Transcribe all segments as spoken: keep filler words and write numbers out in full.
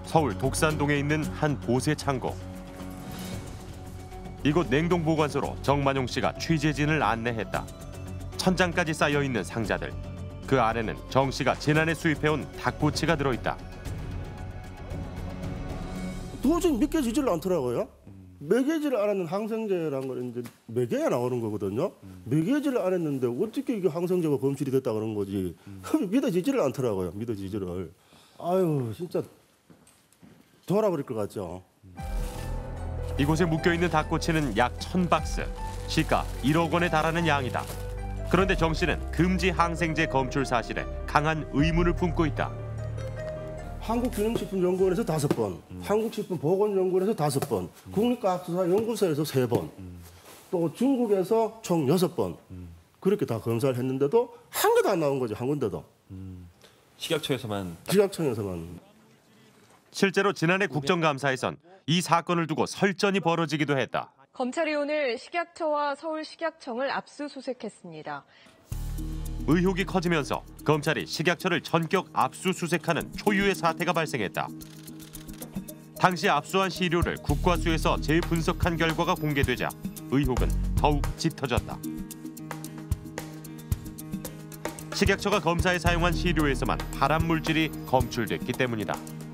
서울 독산동에 있는 한 보세 창고. 이곳 냉동 보관소로 정만용 씨가 취재진을 안내했다. 천장까지 쌓여 있는 상자들. 그 안에는 정 씨가 지난해 수입해온 닭꼬치가 들어있다. 도저히 믿겨지질 않더라고요. 매개지를 안 하는 항생제라는 걸 이제 매개에 나오는 거거든요. 매개지를 안 했는데 어떻게 이게 항생제가 검출이 됐다 그런 거지. 믿어지지를 않더라고요. 믿어지지를. 아유 진짜 돌아버릴 것 같죠. 이곳에 묶여있는 닭꼬치는 약 천 박스. 시가 일억 원에 달하는 양이다. 그런데 정 씨는 금지 항생제 검출 사실에 강한 의문을 품고 있다. 한국균형식품연구원에서 다섯 번, 음. 한국식품보건연구원에서 다섯 번, 음. 국립과학수사연구소에서 세 번, 음. 또 중국에서 총 여섯 번 음. 그렇게 다 검사를 했는데도 한 개도 안 나온 거죠, 한 군데도. 음. 식약처에서만. 식약청에서만. 실제로 지난해 국정감사에선 이 사건을 두고 설전이 벌어지기도 했다. 검찰이 오늘 식약처와 서울식약청을 압수수색했습니다. 의혹이 커지면서 검찰이 식약처를 전격 압수수색하는 초유의 사태가 발생했다. 당시 압수한 시료를 국과수에서 재분석한 결과가 공개되자 의혹은 더욱 짙어졌다. 식약처가 검사에 사용한 시료에서만 발암물질이 검출됐기 때문이다.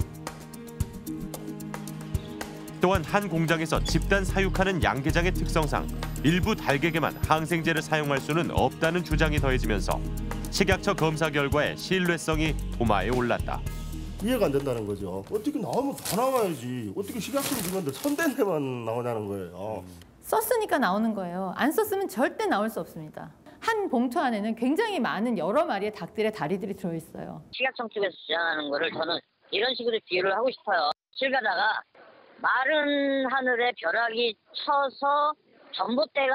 또한 한 공장에서 집단 사육하는 양계장의 특성상 일부 닭에게만 항생제를 사용할 수는 없다는 주장이 더해지면서 식약처 검사 결과의 신뢰성이 도마에 올랐다. 이해가 안 된다는 거죠. 어떻게 나오면 다 나와야지. 어떻게 식약청 직원들 손댄 데만 나오냐는 거예요. 썼으니까 나오는 거예요. 안 썼으면 절대 나올 수 없습니다. 한 봉투 안에는 굉장히 많은 여러 마리의 닭들의 다리들이 들어있어요. 식약청 쪽에서 주장하는 거를 저는 이런 식으로 비유를 하고 싶어요. 길 가다가 마른 하늘에 벼락이 쳐서 전봇대가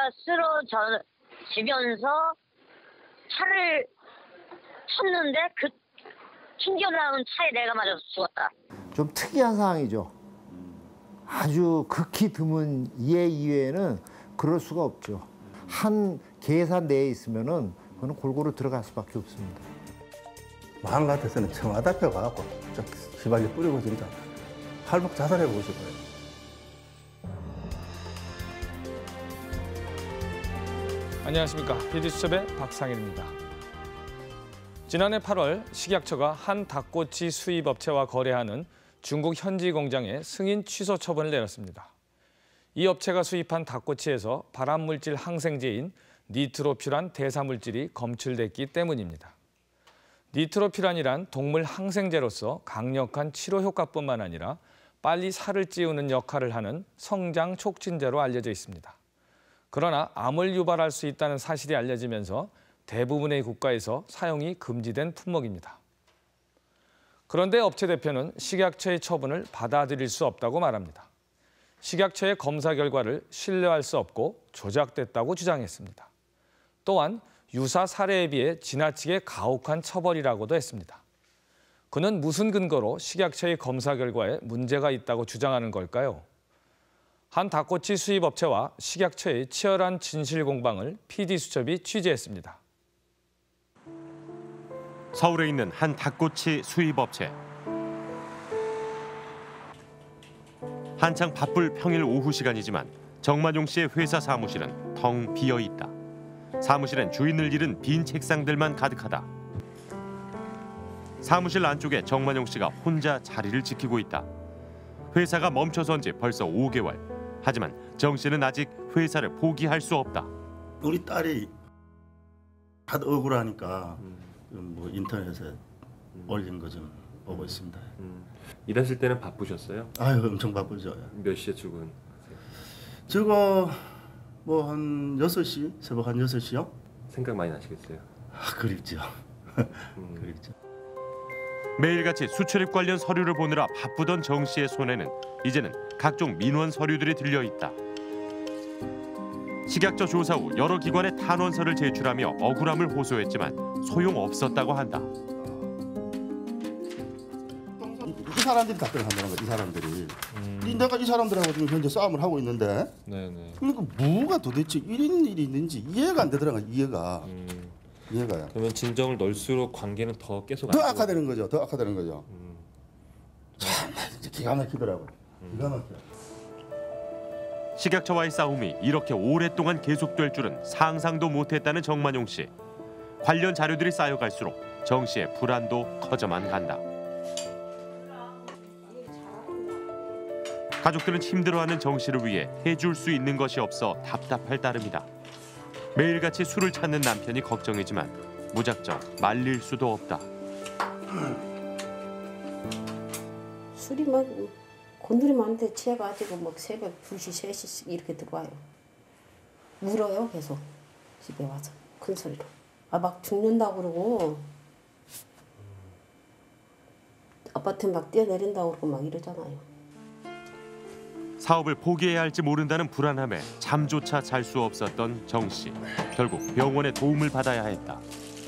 쓰러지면서 차를 쳤는데 그 튕겨나온 차에 내가 맞아서 죽었다. 좀 특이한 상황이죠. 아주 극히 드문 예 이외에는 그럴 수가 없죠. 한 계산 내에 있으면은 그거는 골고루 들어갈 수밖에 없습니다. 마음 같아서는 청와대 앞에 가갖고 휘발유 뿌리고 진짜 팔복 자살해보고 싶어요. 안녕하십니까. 피디수첩의 박상일입니다. 지난해 팔월 식약처가 한 닭꼬치 수입업체와 거래하는 중국 현지 공장에 승인 취소 처분을 내렸습니다. 이 업체가 수입한 닭꼬치에서 발암물질 항생제인 니트로퓨란 대사물질이 검출됐기 때문입니다. 니트로퓨란이란 동물 항생제로서 강력한 치료 효과뿐만 아니라 빨리 살을 찌우는 역할을 하는 성장 촉진제로 알려져 있습니다. 그러나 암을 유발할 수 있다는 사실이 알려지면서 대부분의 국가에서 사용이 금지된 품목입니다. 그런데 업체 대표는 식약처의 처분을 받아들일 수 없다고 말합니다. 식약처의 검사 결과를 신뢰할 수 없고 조작됐다고 주장했습니다. 또한 유사 사례에 비해 지나치게 가혹한 처벌이라고도 했습니다. 그는 무슨 근거로 식약처의 검사 결과에 문제가 있다고 주장하는 걸까요? 한 닭꼬치 수입업체와 식약처의 치열한 진실 공방을 피디수첩이 취재했습니다. 서울에 있는 한 닭꼬치 수입업체. 한창 바쁠 평일 오후 시간이지만 정만용 씨의 회사 사무실은 텅 비어 있다. 사무실엔 주인을 잃은 빈 책상들만 가득하다. 사무실 안쪽에 정만용 씨가 혼자 자리를 지키고 있다. 회사가 멈춰선 지 벌써 오 개월. 하지만 정 씨는 아직 회사를 포기할 수 없다. 우리 딸이 하도 억울하니까 음. 뭐 인터넷에 음. 올린 거 좀 보고 음. 있습니다. 음. 일하실 때는 바쁘셨어요? 아유 엄청 바쁘죠. 몇 시에 출근? 저거 뭐 한 여섯 시? 새벽 한 여섯 시요? 생각 많이 나시겠어요? 아 그립죠. 음. 그립죠. 매일같이 수출입 관련 서류를 보느라 바쁘던 정 씨의 손에는 이제는 각종 민원 서류들이 들려 있다. 식약처 조사 후 여러 기관에 탄원서를 제출하며 억울함을 호소했지만 소용없었다고 한다. 이 사람들이 답변을 한다는 거야, 이 사람들이. 음. 내가 이 사람들하고 지금 현재 싸움을 하고 있는데 네네. 그러니까 뭐가 도대체 이런 일이 있는지 이해가 안 되더라고요, 이해가. 음. 이해가요. 그러면 진정을 넣을수록 관계는 더 계속 더 악화되는 거죠, 더 악화되는 거죠. 음. 참 기가 막히더라고요. 기가 막혀. 식약처와의 싸움이 이렇게 오랫동안 계속될 줄은 상상도 못했다는 정만용 씨. 관련 자료들이 쌓여갈수록 정 씨의 불안도 커져만 간다. 가족들은 힘들어하는 정 씨를 위해 해줄 수 있는 것이 없어 답답할 따름이다. 매일같이 술을 찾는 남편이 걱정이지만 무작정 말릴 수도 없다. 술이 막 곤두리만 하는데 취해가지고 막 새벽 두 시, 세 시씩 이렇게 들어와요. 울어요 계속 집에 와서 큰 소리로. 아 막 죽는다고 그러고 아파트 막 뛰어내린다고 그러고 막 이러잖아요. 사업을 포기해야 할지 모른다는 불안함에 잠조차 잘 수 없었던 정 씨. 결국 병원의 도움을 받아야 했다.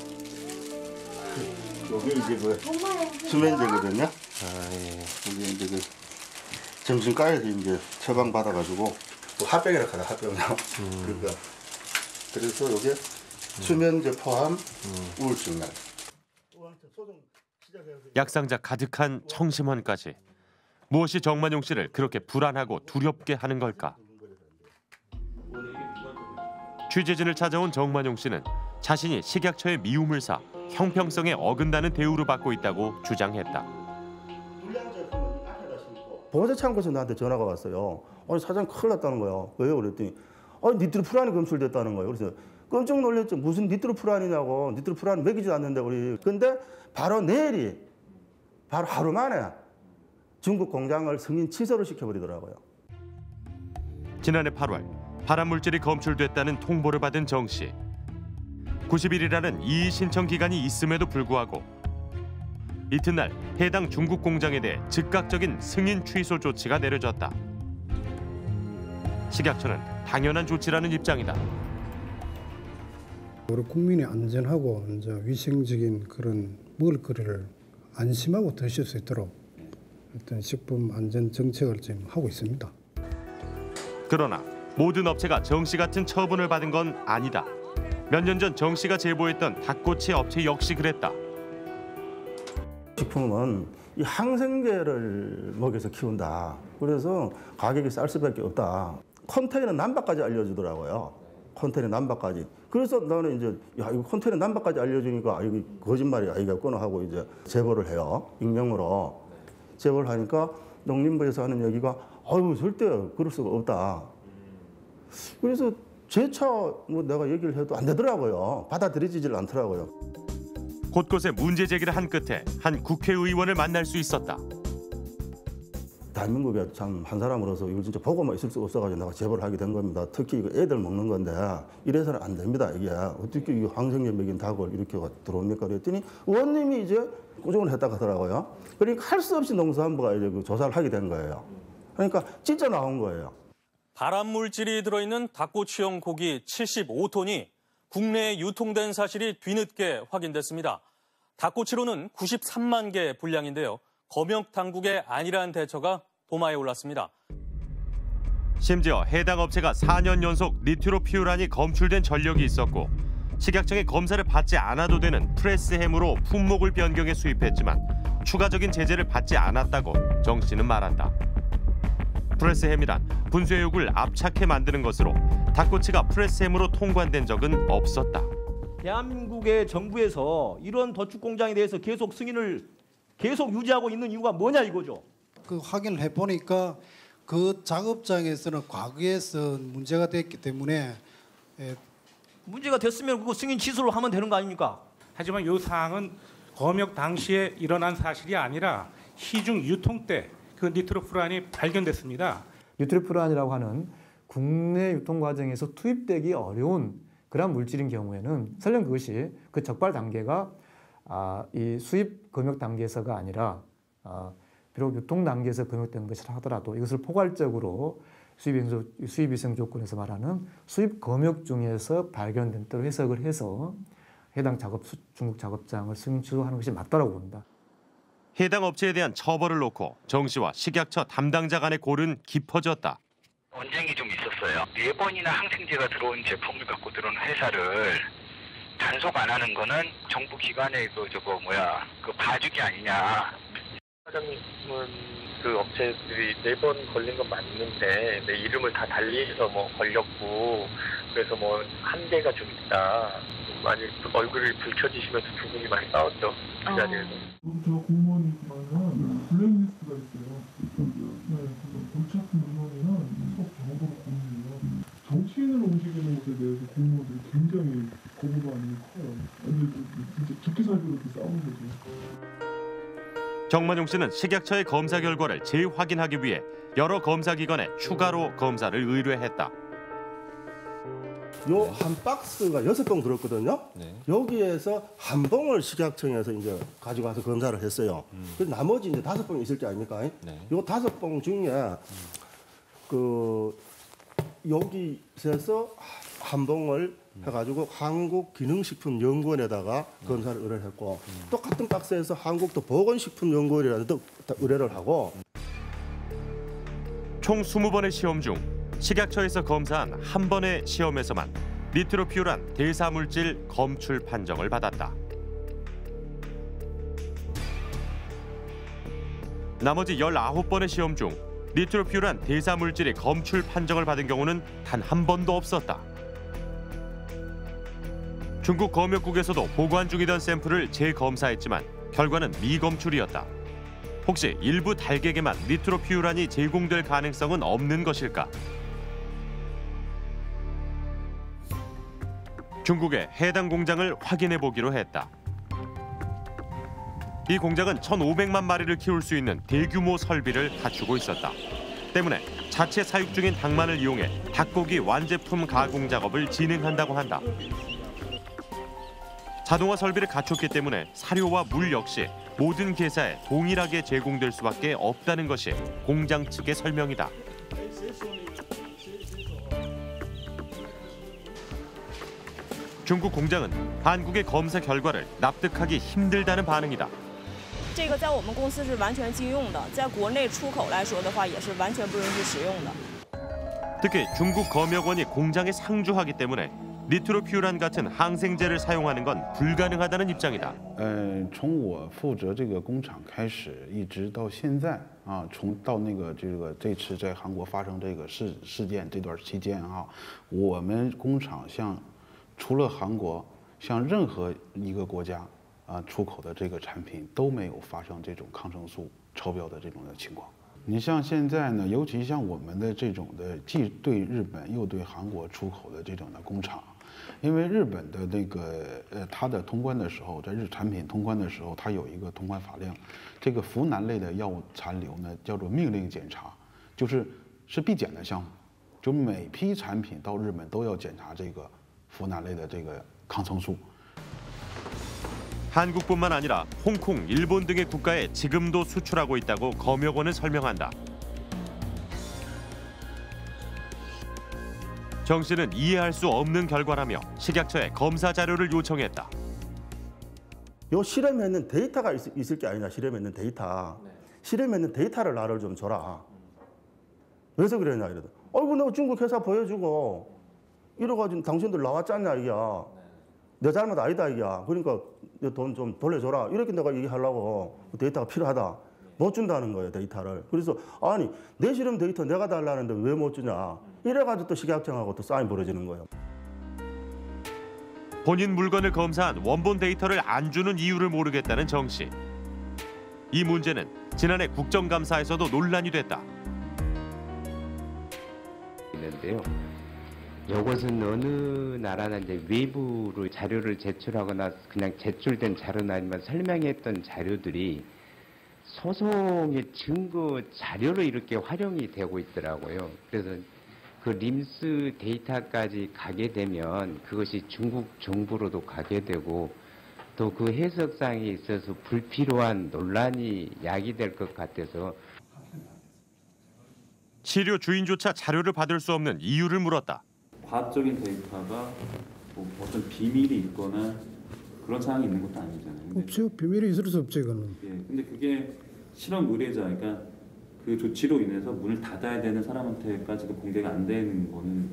여기 이제 그 수면제거든요. 아, 예. 여기 이제 그 정신과에서 이제 처방 받아가지고 뭐 합병이라 하다 합병이요. 음. 그러니까 그래서 여기 수면제 포함 음. 우울증날. 약상자 가득한 청심환까지. 무엇이 정만용 씨를 그렇게 불안하고 두렵게 하는 걸까? 취재진을 찾아온 정만용 씨는 자신이 식약처의 미움을 사 형평성에 어긋나는 대우를 받고 있다고 주장했다. 보호자 창고에서 나한테 전화가 왔어요. 아니 사장 큰일 났다는 거예요. 왜요? 그랬더니 아니 니트로푸란이 검출됐다는 거예요. 그래서 깜짝 놀랐죠. 무슨 니트로푸란이냐고. 니트로푸란 먹이지도 않는데 우리. 근데 바로 내일이 바로 하루 만에 중국 공장을 승인 취소를 시켜버리더라고요. 지난해 팔월 발암물질이 검출됐다는 통보를 받은 정 씨. 구십 일이라는 이의 신청 기간이 있음에도 불구하고 이튿날 해당 중국 공장에 대해 즉각적인 승인 취소 조치가 내려졌다. 식약처는 당연한 조치라는 입장이다. 우리 국민의 안전하고 이제 위생적인 그런 먹을거리를 안심하고 드실 수 있도록 어떤 식품 안전 정책을 지금 하고 있습니다. 그러나 모든 업체가 정 씨 같은 처분을 받은 건 아니다. 몇 년 전 정 씨가 제보했던 닭꼬치 업체 역시 그랬다. 식품은 이 항생제를 먹여서 키운다. 그래서 가격이 쌀 수밖에 없다. 컨테이너 남바까지 알려주더라고요. 컨테이너 남바까지. 그래서 나는 이제 야 이거 컨테이너 남바까지 알려주니까 아, 이거 거짓말이 아니겠구나 하고 이제 제보를 해요. 익명으로 제보를 하니까 농림부에서 하는 얘기가 아유 절대 그럴 수가 없다. 그래서 재차 뭐 내가 얘기를 해도 안 되더라고요. 받아들여지질 않더라고요. 곳곳에 문제 제기를 한 끝에 한 국회의원을 만날 수 있었다. 대한민국에 참 한 사람으로서 이거 진짜 보고만 있을 수가 없어가지고 내가 제보를 하게 된 겁니다. 특히 이거 애들 먹는 건데 이래서는 안 됩니다. 이게 어떻게 이 항생제 먹인 닭을 이렇게 들어옵니까? 그랬더니 의원님이 이제 꾸중을 했다고 하더라고요. 그러니까 할 수 없이 농수산부가 이제 그 조사를 하게 된 거예요. 그러니까 진짜 나온 거예요. 발암물질이 들어있는 닭꼬치용 고기 칠십오 톤이 국내에 유통된 사실이 뒤늦게 확인됐습니다. 닭꼬치로는 구십삼만 개 분량인데요. 검역 당국의 안일한 대처가 도마에 올랐습니다. 심지어 해당 업체가 사 년 연속 니트로퓨란이 검출된 전력이 있었고 식약청의 검사를 받지 않아도 되는 프레스햄으로 품목을 변경해 수입했지만 추가적인 제재를 받지 않았다고 정 씨는 말한다. 프레스햄이란 분쇄육을 압착해 만드는 것으로 닭꼬치가 프레스햄으로 통관된 적은 없었다. 대한민국의 정부에서 이런 도축 공장에 대해서 계속 승인을 계속 유지하고 있는 이유가 뭐냐 이거죠. 그 확인을 해보니까 그 작업장에서는 과거에서 문제가 됐기 때문에 예. 문제가 됐으면 그거 승인 취소를 하면 되는 거 아닙니까? 하지만 이 사항은 검역 당시에 일어난 사실이 아니라 시중 유통 때 그 니트로푸란이 발견됐습니다. 니트로푸란이라고 하는 국내 유통 과정에서 투입되기 어려운 그런 물질인 경우에는 설령 그것이 그 적발 단계가 아, 이 수입 검역 단계에서가 아니라 아, 비록 유통 단계에서 검역된 것이라 하더라도 이것을 포괄적으로 수입위생, 수입위생 조건에서 말하는 수입 검역 중에서 발견된 대로 해석을 해서 해당 작업 중국 작업장을 승인 취소하는 것이 맞다라고 봅니다. 해당 업체에 대한 처벌을 놓고 정 씨와 식약처 담당자 간의 골은 깊어졌다. 언쟁이 좀 있었어요. 네 번이나 항생제가 들어온 제품을 갖고 들어온 회사를 단속 안 하는 거는 정부 기관의 그 저거 뭐야 그 봐주기 아니냐. 사장님은 그 업체들이 네 번 걸린 건 맞는데 내 이름을 다 달리해서 뭐 걸렸고 그래서 뭐 한계가 좀 있다. 많이 얼굴이 붉혀지시면서 두 분이 많이 싸웠죠. 그 자리에서. 제가 공무원이지만은 블랙리스트가 있어요. 네, 골치 아픈 민원이나 수업 정보로 고민이에요. 정치인을 움직이는 것에 대해서 공무원들이 굉장히 거부감이 커요. 근데 진짜 적게 살기로 이렇게 싸우는 거죠. 정만용 씨는 식약처의 검사 결과를 재확인하기 위해 여러 검사기관에 추가로 검사를 의뢰했다. 요 한 박스가 여섯 봉 들었거든요. 네. 여기에서 한 봉을 식약청에서 이제 가져가서 검사를 했어요. 음. 그래서 나머지 이제 다섯 봉이 있을 게 아닙니까? 네. 요 다섯 봉 중에 음. 그 여기서 한 봉을 음. 해가지고 한국기능식품연구원에다가 음. 검사를 의뢰했고 음. 또 같은 박스에서 한국도 보건식품연구원이라는 또 의뢰를 하고. 총 이십 번의 시험 중 식약처에서 검사한 한 번의 시험에서만 니트로피우란 대사물질 검출 판정을 받았다. 나머지 열아홉 번의 시험 중 니트로피우란 대사물질이 검출 판정을 받은 경우는 단 한 번도 없었다. 중국 검역국에서도 보관 중이던 샘플을 재검사했지만 결과는 미검출이었다. 혹시 일부 달걀에만 니트로피우란이 제공될 가능성은 없는 것일까? 중국의 해당 공장을 확인해 보기로 했다. 이 공장은 천오백만 마리를 키울 수 있는 대규모 설비를 갖추고 있었다. 때문에 자체 사육 중인 닭만을 이용해 닭고기 완제품 가공 작업을 진행한다고 한다. 자동화 설비를 갖췄기 때문에 사료와 물 역시 모든 개사에 동일하게 제공될 수밖에 없다는 것이 공장 측의 설명이다. 중국 공장은 한국의 검사 결과를 납득하기 힘들다는 반응이다. 这个在我们公司是完全禁用的，在国内出口来说的话，也是完全不允许使用的。 특히 중국 검역원이 공장에 상주하기 때문에 니트로피우란 같은 항생제를 사용하는 건 불가능하다는 입장이다. 呃，从我负责这个工厂开始，一直到现在啊，从到那个这个这次在韩国发生这个事事件这段期间啊，我们工厂向除了韩国，向任何一个国家啊出口的这个产品都没有发生这种抗生素超标的这种的情况。 你像现在呢，尤其像我们的这种的，既对日本又对韩国出口的这种的工厂，因为日本的那个呃，它的通关的时候，在日产品通关的时候，它有一个通关法令，这个呋喃类的药物残留呢，叫做命令检查，就是是必检的项目，就每批产品到日本都要检查这个呋喃类的这个抗生素。 한국뿐만 아니라 홍콩, 일본 등의 국가에 지금도 수출하고 있다고 검역원은 설명한다. 정 씨는 이해할 수 없는 결과라며 식약처에 검사 자료를 요청했다. 요 실험했는 데이터가 있, 있을 게 아니냐, 실험했는 데이터. 네. 실험했는 데이터를 나를 좀 줘라. 왜서 그랬냐 이러다. 아이고 내가 중국 회사 보여주고 이래가지고 당신들 나왔잖냐 이야. 내 잘못 아니다 이야. 그러니까 돈 좀 돌려줘라. 이렇게 내가 얘기하려고 데이터가 필요하다. 못 준다는 거예요 데이터를. 그래서 아니 내 실험 데이터 내가 달라는데 왜 못 주냐. 이래가지고 또 식약청하고 또 싸움이 벌어지는 거예요. 본인 물건을 검사한 원본 데이터를 안 주는 이유를 모르겠다는 정 씨. 이 문제는 지난해 국정감사에서도 논란이 됐다. 있는데요. 이것은 어느 나라나 이제 외부로 자료를 제출하거나 그냥 제출된 자료나 아니면 설명했던 자료들이 소송의 증거 자료로 이렇게 활용이 되고 있더라고요. 그래서 그 림스 데이터까지 가게 되면 그것이 중국 정부로도 가게 되고 또 그 해석상에 있어서 불필요한 논란이 야기될 것 같아서 치료 주인조차 자료를 받을 수 없는 이유를 물었다. 과학적인 데이터가 뭐 어떤 비밀이 있거나 그런 상황이 있는 것도 아니잖아요. 없죠. 비밀이 있을 수 없죠, 이거는. 예, 근데 그게 실험 의뢰자, 그러니까 그 조치로 인해서 문을 닫아야 되는 사람한테까지도 공개가 안 되는 거는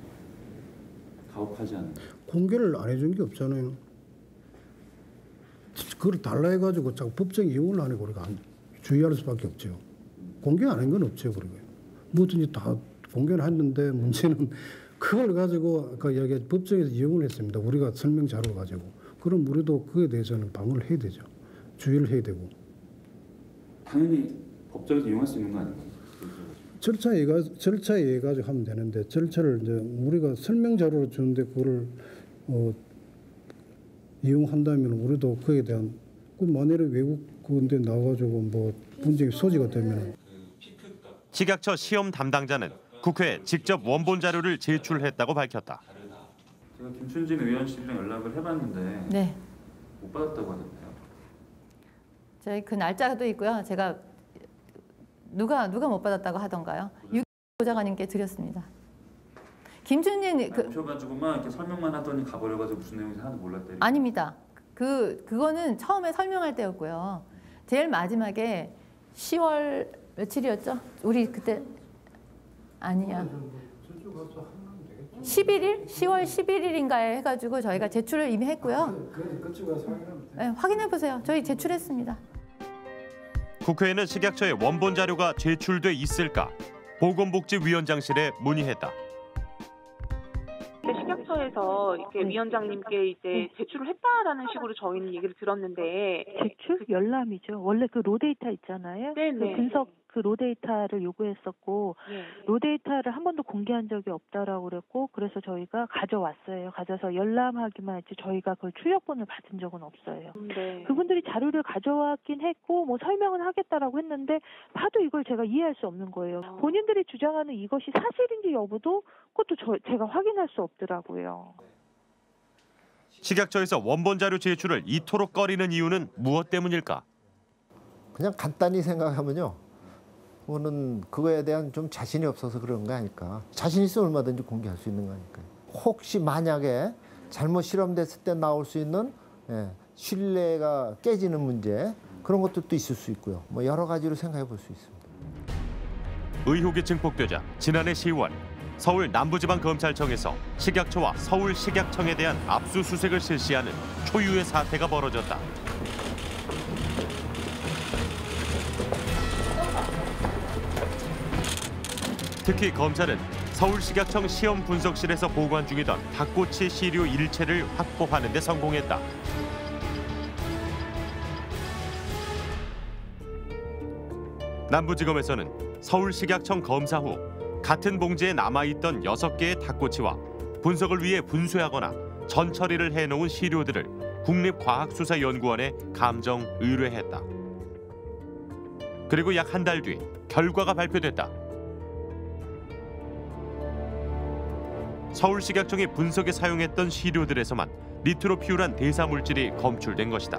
가혹하지 않나요? 공개를 안 해준 게 없잖아요. 그걸 달라 해가지고 자꾸 법정 이용을 하니까 우리가 안, 주의할 수밖에 없죠. 공개 안 한 건 없죠. 그리고 뭐든지 다 공개를 했는데 문제는 그걸 가지고 아까 이야기 법정에서 이용을 했습니다. 우리가 설명 자료를 가지고. 그럼 우리도 그에 대해서는 방어를 해야 되죠. 주의를 해야 되고. 당연히 법정에서 이용할 수 있는 거 아닌가요? 절차에 의해 절차에 의해 가지고 하면 되는데 절차를 이제 우리가 설명 자료를 주는데 그거를 어, 이용한다면 우리도 그에 대한 그 만일에 외국 그런데 나와가지고 뭐 문제의 소지가 되면 식약처 시험 담당자는 국회에 직접 원본 자료를 제출했다고 밝혔다. 제가 김춘진 의원실이랑 연락을 해봤는데 네. 못 받았다고 하던데요. 저희 그 날짜도 있고요. 제가 누가 누가 못 받았다고 하던가요? 유 보좌관님께 드렸습니다. 김춘진 그 오셔가지고만 이렇게 설명만 하더니 가버려가지고 무슨 내용인지 하나도 몰랐대요. 아닙니다. 그 그거는 처음에 설명할 때였고요. 제일 마지막에 시월 며칠이었죠? 우리 그때 아니야. 십일 일? 시월 십일 일인가에 해가지고 저희가 제출을 이미 했고요. 네, 확인해 보세요. 저희 제출했습니다. 국회에는 식약처의 원본 자료가 제출돼 있을까? 보건복지위원장실에 문의했다. 식약처에서 이렇게 위원장님께 이제 제출을 했다라는 식으로 저희는 얘기를 들었는데 제출 열람이죠. 원래 그 로데이터 있잖아요. 네네. 그 분석 그 로데이터를 요구했었고 네. 로데이터를 한 번도 공개한 적이 없다라고 그랬고 그래서 저희가 가져왔어요. 가져서 열람하기만 했지 저희가 그걸 출력본을 받은 적은 없어요. 네. 그분들이 자료를 가져왔긴 했고 뭐 설명은 하겠다라고 했는데 봐도 이걸 제가 이해할 수 없는 거예요. 어. 본인들이 주장하는 이것이 사실인지 여부도 그것도 저, 제가 확인할 수 없더라고요. 식약처에서 원본 자료 제출을 이토록 꺼리는 이유는 무엇 때문일까? 그냥 간단히 생각하면요. 그거는 그거에 대한 좀 자신이 없어서 그런 거 아닐까. 자신 있으면 얼마든지 공개할 수 있는 거니까요. 혹시 만약에 잘못 실험됐을 때 나올 수 있는 예, 신뢰가 깨지는 문제 그런 것들도 있을 수 있고요. 뭐 여러 가지로 생각해 볼 수 있습니다. 의혹이 증폭되자 지난해 시월 서울 남부지방검찰청에서 식약처와 서울식약청에 대한 압수수색을 실시하는 초유의 사태가 벌어졌다. 특히 검찰은 서울식약청 시험분석실에서 보관 중이던 닭꼬치 시료 일체를 확보하는 데 성공했다. 남부지검에서는 서울식약청 검사 후 같은 봉지에 남아있던 여섯 개의 닭꼬치와 분석을 위해 분쇄하거나 전처리를 해놓은 시료들을 국립과학수사연구원에 감정 의뢰했다. 그리고 약 한 달 뒤 결과가 발표됐다. 서울식약청이 분석에 사용했던 시료들에서만 니트로피우란 대사물질이 검출된 것이다.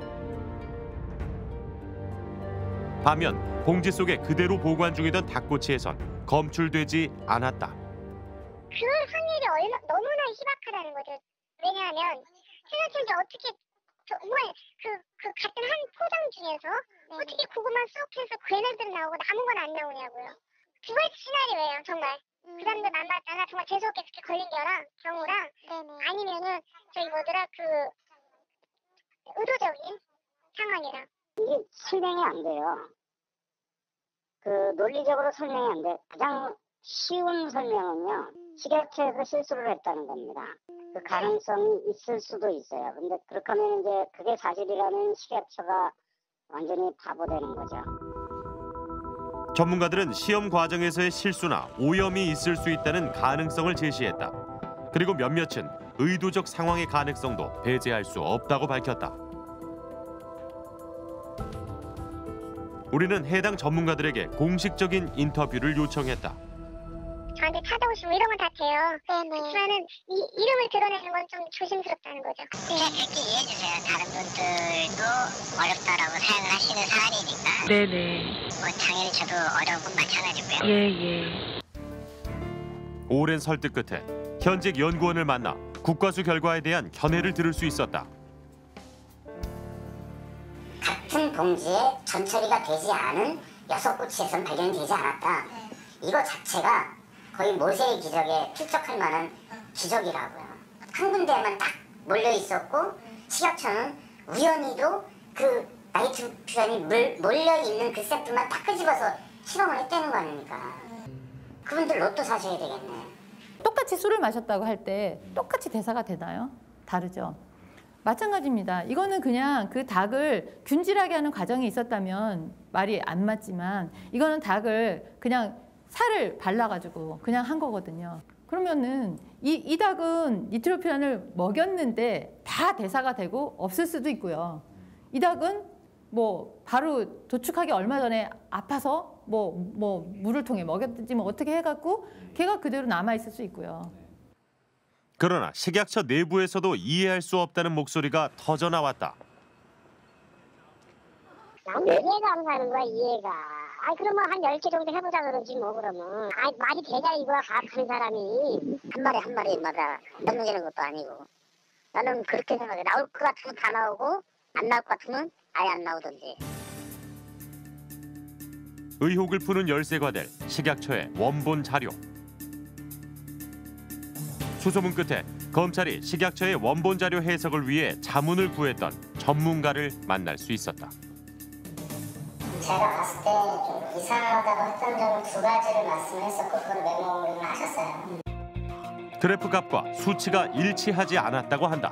반면 봉지 속에 그대로 보관 중이던 닭꼬치에선 검출되지 않았다. 그럴 확률이 얼마, 너무나 희박하다는 거죠. 왜냐하면 생각해보니까 어떻게 정말 그, 그 같은 한 포장 중에서 네. 어떻게 그것만 쏙 해서 걔네들은 나오고 남은 건 안 나오냐고요. 두 가지 시나리오예요 정말. 그 사람들 안 맞다가 정말 재수없게 그렇게 걸린 거랑 경우랑 네네. 아니면은 저기 뭐더라 그 의도적인 상황이랑 이게 설명이 안 돼요. 그 논리적으로 설명이 안 돼. 가장 쉬운 설명은요. 식약처에서 실수를 했다는 겁니다. 그 가능성이 있을 수도 있어요. 근데 그렇게 하면 이제 그게 사실이라면 식약처가 완전히 바보 되는 거죠. 전문가들은 시험 과정에서의 실수나 오염이 있을 수 있다는 가능성을 제시했다. 그리고 몇몇은 의도적 상황의 가능성도 배제할 수 없다고 밝혔다. 우리는 해당 전문가들에게 공식적인 인터뷰를 요청했다. 저한테 찾아오시면 이런 건 다 돼요. 네네. 그렇지만은 이 이름을 드러내는 건 좀 조심스럽다는 거죠. 그냥 그렇게 이해해 주세요. 다른 분들도 어렵다라고 사용을 하시는 사안이니까. 네네. 뭐 당연히 저도 어려운 건 마찬가지고요. 예예. 오랜 설득 끝에 현직 연구원을 만나 국과수 결과에 대한 견해를 들을 수 있었다. 같은 봉지에 전처리가 되지 않은 여섯 꼬치에선 발견되지 않았다. 이거 자체가 거의 모세의 기적에 필적할 만한 기적이라고요. 한 군데에만 딱 몰려 있었고 식약처는 우연히도 그 나이트로피란이 물, 몰려 있는 그 샘플만 다 끄집어서 실험을 했다는 거 아닙니까? 그분들 로또 사셔야 되겠네. 똑같이 술을 마셨다고 할 때 똑같이 대사가 되나요? 다르죠. 마찬가지입니다. 이거는 그냥 그 닭을 균질하게 하는 과정이 있었다면 말이 안 맞지만 이거는 닭을 그냥 살을 발라가지고 그냥 한 거거든요. 그러면은 이, 이 닭은 니트로피란을 먹였는데 다 대사가 되고 없을 수도 있고요. 이 닭은 뭐 바로 도축하기 얼마 전에 아파서 뭐, 뭐 물을 통해 먹였든지 뭐 어떻게 해갖고 걔가 그대로 남아있을 수 있고요. 그러나 식약처 내부에서도 이해할 수 없다는 목소리가 터져 나왔다. 난 이해가 안 가는 거야, 이해가. 아, 그러면 한 열 개 정도 해보자 그러지 뭐 그러면. 아, 말이 되냐 이거야, 과학하는 사람이. 한 마리 한 마리마다 넘기는 것도 아니고. 나는 그렇게 생각해. 나올 것 같으면 다 나오고 안 나올 것 같으면 아예 안 나오던지. 의혹을 푸는 열쇠가 될 식약처의 원본 자료. 수소문 끝에 검찰이 식약처의 원본 자료 해석을 위해 자문을 구했던 전문가를 만날 수 있었다. 제가 봤을 때 좀 이상하다고 했던 점을 두 가지를 말씀을 했었고 그걸 메모를 하셨어요. 그래프 값과 수치가 일치하지 않았다고 한다.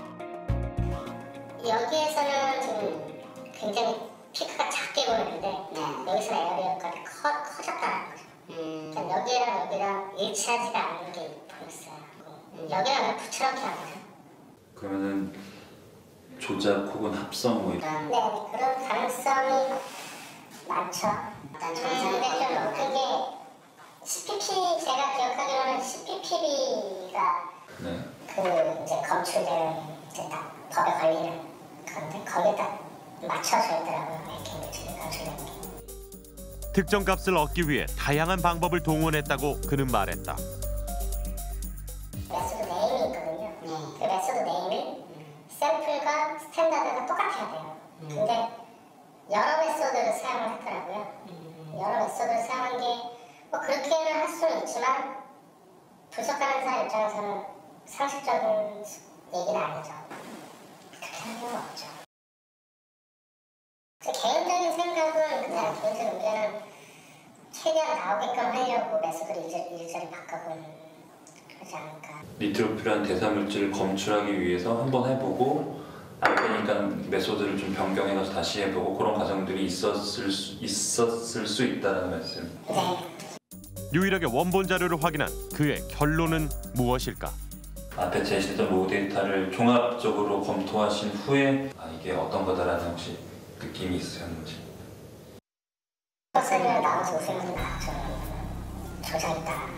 여기에서는 좀 굉장히 피크가 작게 보이는데 네. 여기서 에어리어 값이 커, 커졌다는 거죠. 음. 그러니까 여기랑 여기랑 일치하지가 않는 게 보였어요. 음. 여기랑 부츠럽게 하거든요. 그러면은 조작 혹은 합성 뭐 이런. 네, 그런 가능성이 많죠. 근데 좀 그게 씨피피 제가 기억하기로는 씨피피비가 네. 그 이제 검출되는 이제 딱 법에 걸리는 건데 거기에 딱 맞춰져 있더라고요. 이렇게 매출이 검출되는 게. 특정 값을 얻기 위해 다양한 방법을 동원했다고 그는 말했다. 메소드 네임이 있거든요. 그 메소드 네임이 샘플과 스탠다드가 똑같아야 돼요. 근데 여러 메소드를 사용을 했더라고요. 여러 메소드를 사용한 게 뭐 그렇게는 할 수는 있지만 분석하는 사람 입장에서는 상식적인 얘기는 아니죠. 그렇게 하는 경우는 없죠. 제 개인적인 생각은 그냥 개인적인 의견은 최대한 나오게끔 하려고 메소드를 이리저리, 이리저리 바꿔보는 그러지 않을까. 니트로피란 대사 물질을 검출하기 위해서 한번 해보고 안 되니까 메소드를 좀 변경해서 다시 해보고 그런 과정들이 있었을 수, 있었을 수 있다는 말씀. 네. 유일하게 원본 자료를 확인한 그의 결론은 무엇일까? 앞에 제시했던 로우 데이터를 종합적으로 검토하신 후에 아, 이게 어떤 거다라는 혹시 느낌이 있으셨는지. 헛소리를 나와서 웃으면 나죠. 조작이다.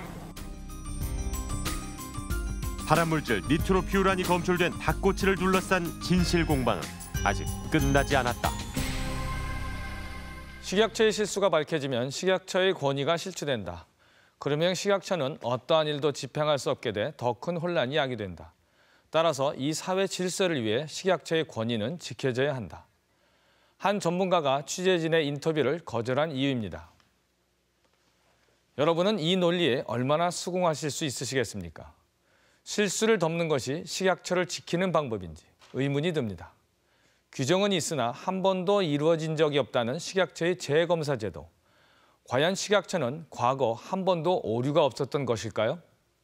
발암물질 니트로피우란이 검출된 닭꼬치를 둘러싼 진실 공방은 아직 끝나지 않았다. 식약처의 실수가 밝혀지면 식약처의 권위가 실추된다. 그러면 식약처는 어떠한 일도 집행할 수 없게 돼 더 큰 혼란이 야기된다. 따라서 이 사회 질서를 위해 식약처의 권위는 지켜져야 한다. 한 전문가가 취재진의 인터뷰를 거절한 이유입니다. 여러분은 이 논리에 얼마나 수긍하실 수 있으시겠습니까? 실수를 덮는 것이 식약처를 지키는 방법인지 의문이 듭니다. 규정은 있으나 한 번도 이루어진 적이 없다는 식약처의 재검사 제도. 과연 식약처는 과거 한 번도 오류가 없었던 것일까요?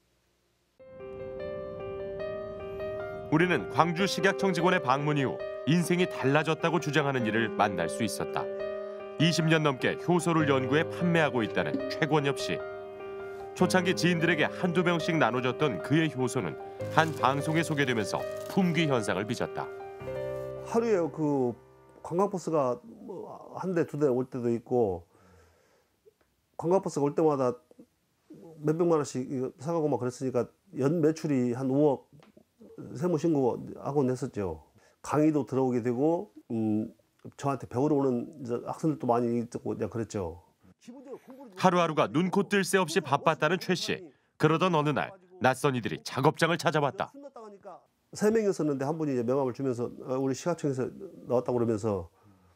우리는 광주 식약청 직원의 방문 이후 인생이 달라졌다고 주장하는 이를 만날 수 있었다. 이십 년 넘게 효소를 연구해 판매하고 있다는 최권엽 씨. 초창기 지인들에게 한두 병씩 나눠줬던 그의 효소는 한 방송에 소개되면서 품귀 현상을 빚었다. 하루에 그 관광버스가 한 대, 두 대 올 때도 있고 관광버스가 올 때마다 몇백만 원씩 사가고 막 그랬으니까 연 매출이 한 오억 세무 신고하곤 했었죠. 강의도 들어오게 되고 음, 저한테 배우러 오는 학생들도 많이 있고 그랬죠. 하루하루가 눈코 뜰 새 없이 바빴다는 최 씨. 그러던 어느 날 낯선 이들이 작업장을 찾아왔다. 세 명이었었는데 한 분이 이제 명함을 주면서 우리 식약청에서 나왔다고 그러면서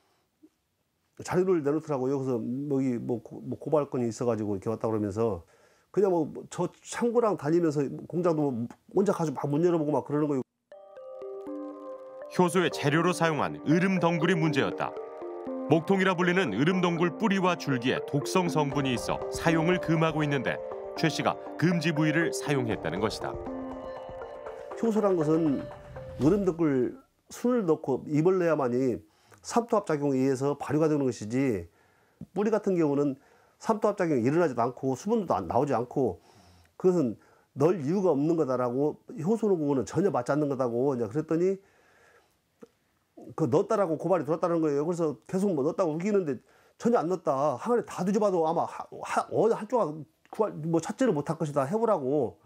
자료를 내놓더라고. 여기서 여기 뭐, 뭐 고발건이 있어가지고 이렇게 왔다 그러면서 그냥 뭐 저 창고랑 다니면서 공장도 혼자 가지고 막 문 열어보고 막 그러는 거예요. 효소의 재료로 사용한 으름덩굴이 문제였다. 목통이라 불리는 으름덩굴 뿌리와 줄기에 독성 성분이 있어 사용을 금하고 있는데 최 씨가 금지 부위를 사용했다는 것이다. 효소란 것은 으름덩굴 순을 넣고 입을 내야만이 삼투압 작용에 의해서 발효가 되는 것이지, 뿌리 같은 경우는 삼투압 작용이 일어나지도 않고 수분도 안 나오지 않고 그것은 넣을 이유가 없는 거다라고, 효소는 전혀 맞지 않는 거다고 이제 그랬더니 그 넣었다라고 고발이 들었다는 거예요. 그래서 계속 뭐 넣었다고 우기는데 전혀 안 넣었다. 항아리 다 뒤져봐도 아마 하, 하, 어느 한쪽은 구할, 뭐 찾지를 못할 것이다 해보라고.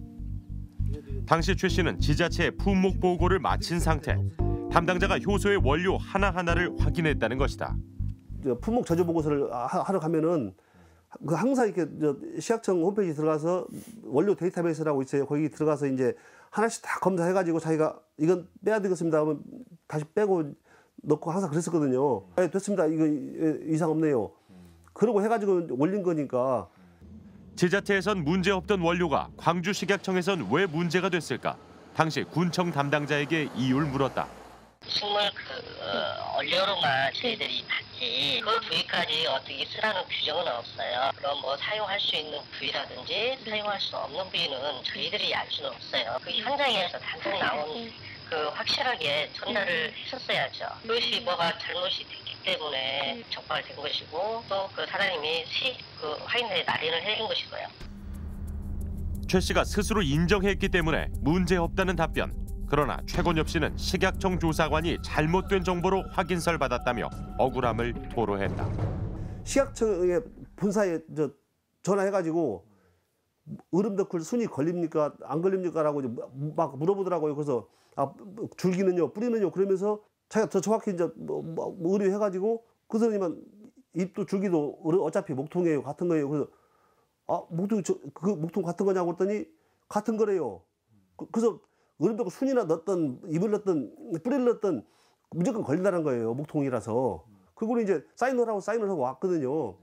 당시 최 씨는 지자체에 품목 보고를 마친 상태. 담당자가 효소의 원료 하나하나를 확인했다는 것이다. 품목 저조 보고서를 하러 가면은 그 항상 이렇게 저 시약청 홈페이지 들어가서 원료 데이터베이스라고 있어요. 거기 들어가서 이제 하나씩 다 검사해가지고 자기가 이건 빼야 되겠습니다 하면 다시 빼고 넣고 항상 그랬었거든요. 네, 됐습니다. 이거 이상 없네요. 그러고 해가지고 올린 거니까. 지자체에선 문제 없던 원료가 광주식약청에선 왜 문제가 됐을까? 당시 군청 담당자에게 이유를 물었다. 식물 그 어, 원료로만 저희들이 받지 그 부위까지 어떻게 쓰라는 규정은 없어요. 그럼 뭐 사용할 수 있는 부위라든지 사용할 수 없는 부위는 저희들이 알 수는 없어요. 그 현장에서 당장 나온 그 확실하게 전달을 했었어야죠. 그것이 뭐가 잘못이 됐기 때문에 적발된 것이고 또 그 사장님이 시, 그 확인에 날인을 해준 것이고요. 최 씨가 스스로 인정했기 때문에 문제 없다는 답변. 그러나 최건엽 씨는 식약청 조사관이 잘못된 정보로 확인서를 받았다며 억울함을 토로했다. 식약청의 본사에 저 전화해가지고 으름덩굴 순이 걸립니까 안 걸립니까라고 막 물어보더라고요. 그래서 아 줄기는요 뿌리는요 그러면서 자기가 더 정확히 이제 뭐, 뭐 의뢰해가지고 그 선생님은 잎도 줄기도 어차피 목통이에요 같은 거예요. 그래서 아 목통 저, 그 목통 같은 거냐고 했더니 같은 거래요. 그, 그래서 으름덩굴 순이나 넣었던 잎을 넣었던 뿌리를 넣었던 무조건 걸린다는 거예요. 목통이라서. 그걸 이제 사인을 하고 사인을 하고 왔거든요.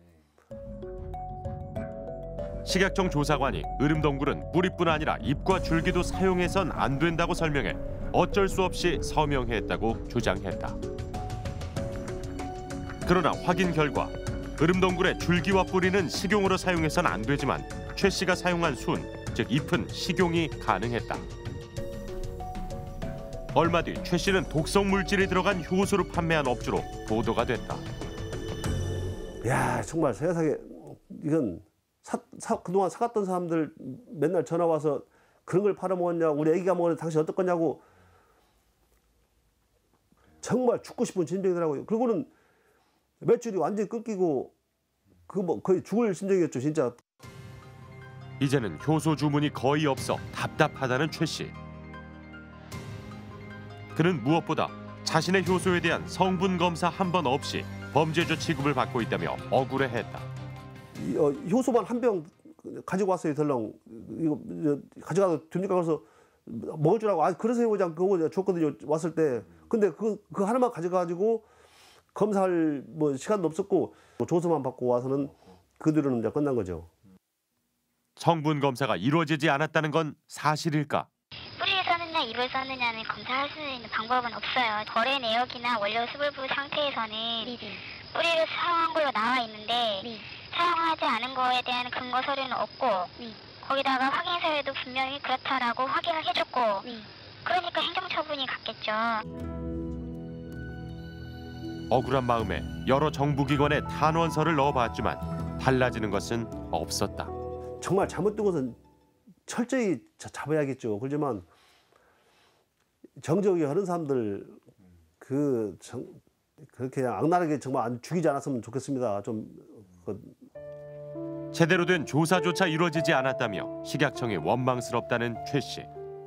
식약청 조사관이 으름덩굴은 뿌리뿐 아니라 잎과 줄기도 사용해선 안 된다고 설명해 어쩔 수 없이 서명했다고 주장했다. 그러나 확인 결과 으름덩굴의 줄기와 뿌리는 식용으로 사용해선 안 되지만 최 씨가 사용한 순, 즉 잎은 식용이 가능했다. 얼마 뒤 최 씨는 독성 물질이 들어간 효소를 판매한 업주로 보도가 됐다. 야 정말 세상에 이건 사, 사, 그동안 사갔던 사람들 맨날 전화 와서 그런 걸 팔아먹었냐고 우리 애기가 먹었는데 당신 어떨 거냐고 정말 죽고 싶은 심정이더라고요. 그리고는 매출이 완전히 끊기고 그 뭐 거의 죽을 심정이었죠 진짜. 이제는 효소 주문이 거의 없어 답답하다는 최 씨. 그는 무엇보다 자신의 효소에 대한 성분 검사 한 번 없이 범죄자 취급을 받고 있다며 억울해했다. 이, 어, 효소만 한 병 가지고 왔어요 덜렁. 이거 가져가도 됩니까? 그래서 먹을 줄 알고 아 그러세요 그냥 그거 줬거든요 왔을 때. 근데 그, 그 하나만 가져가지고 검사할 뭐 시간도 없었고 조서만 받고 와서는 그 뒤로는 이제 끝난 거죠. 성분 검사가 이루어지지 않았다는 건 사실일까? 뿌리에서 하느냐 잎에서 하느냐는 검사할 수 있는 방법은 없어요. 거래 내역이나 원료 수불부 상태에서는 네네. 뿌리를 사용한 걸로 나와 있는데 네. 사용하지 않은 거에 대한 근거 서류는 없고 네. 거기다가 확인서에도 분명히 그렇다라고 확인을 해줬고 네. 그러니까 행정처분이 갔겠죠. 억울한 마음에 여러 정부기관에 탄원서를 넣어봤지만 달라지는 것은 없었다. 정말 잘못된 것은 철저히 잡아야겠죠. 그렇지만 정적이 하는 사람들 그 정, 그렇게 악랄하게 정말 안 죽이지 않았으면 좋겠습니다. 좀 그... 제대로 된 조사조차 이루어지지 않았다며 식약청이 원망스럽다는 최 씨.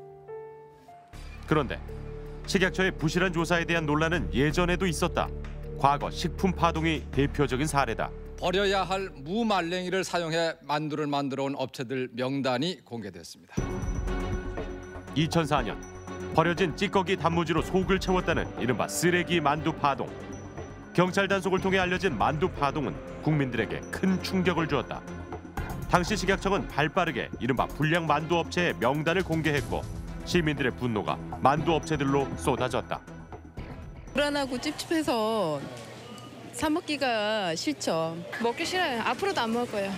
그런데 식약처의 부실한 조사에 대한 논란은 예전에도 있었다. 과거 식품 파동이 대표적인 사례다. 버려야 할 무말랭이를 사용해 만두를 만들어온 업체들 명단이 공개됐습니다. 이천사 년 버려진 찌꺼기 단무지로 속을 채웠다는 이른바 쓰레기 만두 파동. 경찰 단속을 통해 알려진 만두 파동은 국민들에게 큰 충격을 주었다. 당시 식약청은 발빠르게 이른바 불량 만두 업체의 명단을 공개했고 시민들의 분노가 만두 업체들로 쏟아졌다. 불안하고 찝찝해서 사 먹기가 싫죠. 먹기 싫어요. 앞으로도 안 먹을 거예요.